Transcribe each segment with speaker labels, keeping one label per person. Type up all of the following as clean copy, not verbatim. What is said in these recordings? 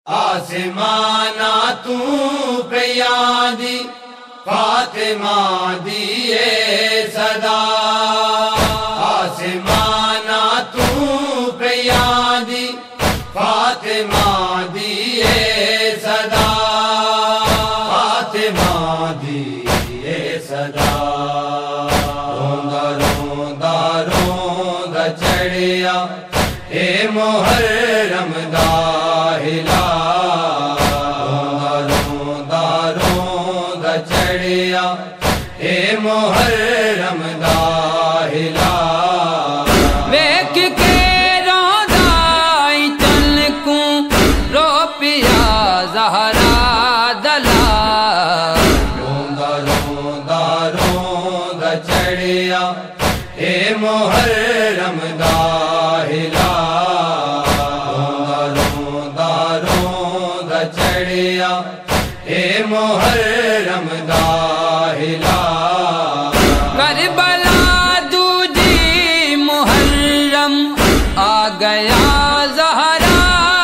Speaker 1: आसमाना तू प्यादी फातिमा दिए सदा। आसमाना तू प्यादी फातिमा दिए सदा। फातिमा दिए सदा। रोंदा रोंदा रोंदा चढ़िया ए मुहर्रम दा हिला। रोंदा रोंदा चढ़िया ए मुहर्रम दा हिला।
Speaker 2: वेख के रोंदा चल को रो पिया ज़हरा दला।
Speaker 1: रोंदा रोंदा रोंदा चढ़िया ए मुहर्रम दा हिला। रोंदा रोंदा चढ़िया ए मुहर्रम दा हिला।
Speaker 2: करबला दूजी मुहर्रम आ गया ज़हरा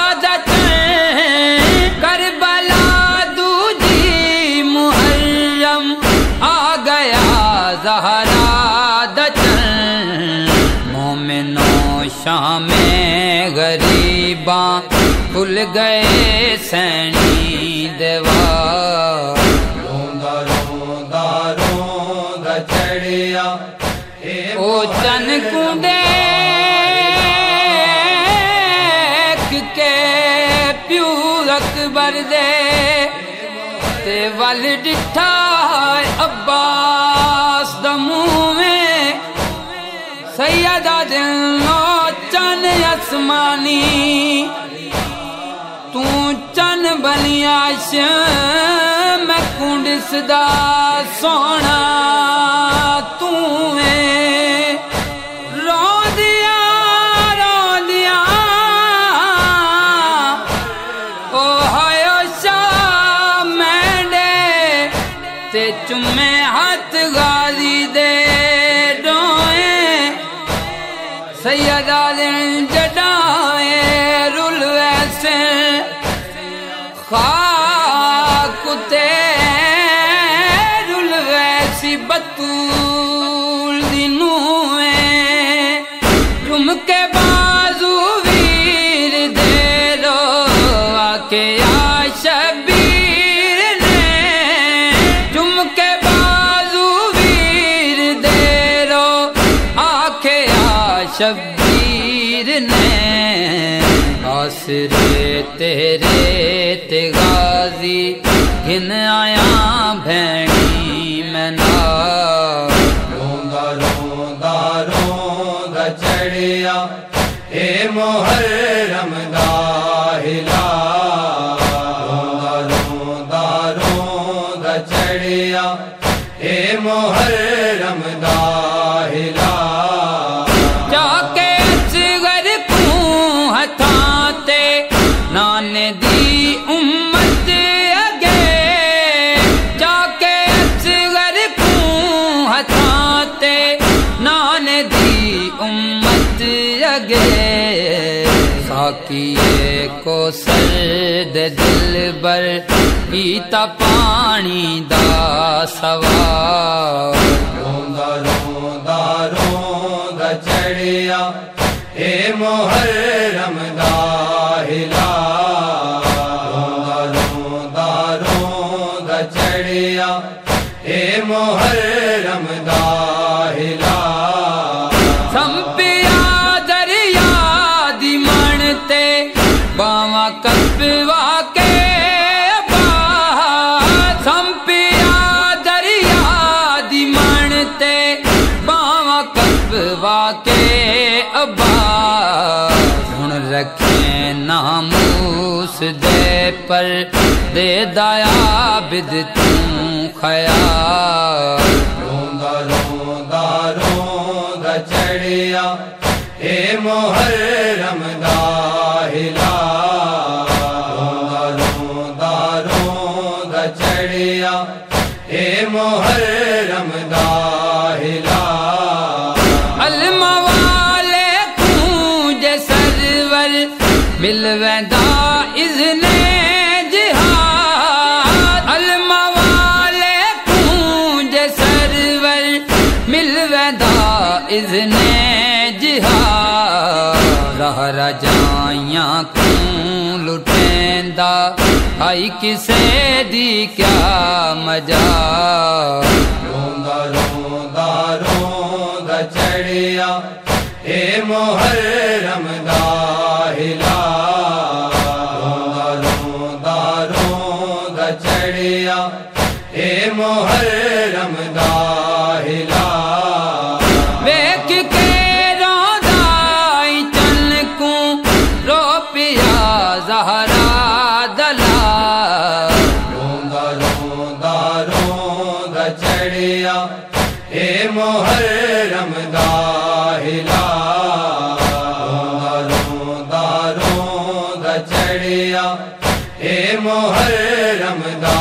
Speaker 2: दचन। करबला दूजी मुहर्रम आ गया ज़हरा दचन। मोमिनों शामे गरीबा खुल गए सैनी देवा।
Speaker 1: रोंदा रोंदा रोंदा चढ़िया
Speaker 2: ओ चन कुंडे के प्यू अकबर दे ते वल डिठा अब्बास दमू में। सैयदा दिलो चन आसमानी तू चन बनिया मैं कुंड सदा सोना तू है। रोंदिया रोंदिया ओ हायो शाह मैंडे ते चुमे हाथ गाली दे डोए। सैयदा दिन जडाए रुल वैसे खाक ते रुल वैसी बतूल दिनुए। झुमके बाजू वीर दे रो आके आ शबीर ने। झुमके बाजू वीर दे रो आके आ शबीर ने। आसरे तेरे ते गाजी घिन आया भैनी मैना।
Speaker 1: रोंदा रोंदा रोंदा चढ़िया ए मुहर्रम दा हिला। रोंदा रोंदा रोंदा चढ़िया ए मुहर्रम दा हिला।
Speaker 2: जाके असगर को हथाते नाने दी उम्मत अगे। जाके असगर को हथाते नाने दी उम्मत अगे। साकिए को सर्द दिल बर पीता पानी दा सवार।
Speaker 1: रोंदा रोंदा रोंदा चढ़िया ए मुहर्रम दा हिला। रोंदा रोंदा रोंदा चढ़िया ए मुहर्रम दा हिला।
Speaker 2: संपिया दरिया दी मनते बावा कस्बा के अब्बास। संपिया दरिया दी मनते बावा कस्बा के अब्बास। हुण रखे नामूस दे पर दे दया बिद तू ख्याल।
Speaker 1: रोंदा रोंदा रोंदा चढ़िया ए मुहर्रम दा हिला। रोंदा रोंदा रोंदा चढ़िया ए मुहर्रम दा हिला। अलमा वाले तू जे सरवर मिल वेंदा इज़ने
Speaker 2: दा आई किसे दी क्या मजा।
Speaker 1: रोंदा रोंदा रोंदा चढ़िया हे मुहर्रम दा हिलाल। रोंदा रोंदा रोंदा चढ़िया हे मुहर्रम दा हिलाल।
Speaker 2: वेख के रोंदा चन को रो पिया ज़हरा दलाल।
Speaker 1: रोंदा रोंदा रोंदा चढ़िया हे मुहर्रम दा हिलाल। रोंदा रोंदा रोंदा चढ़िया हे मुहर्रम दा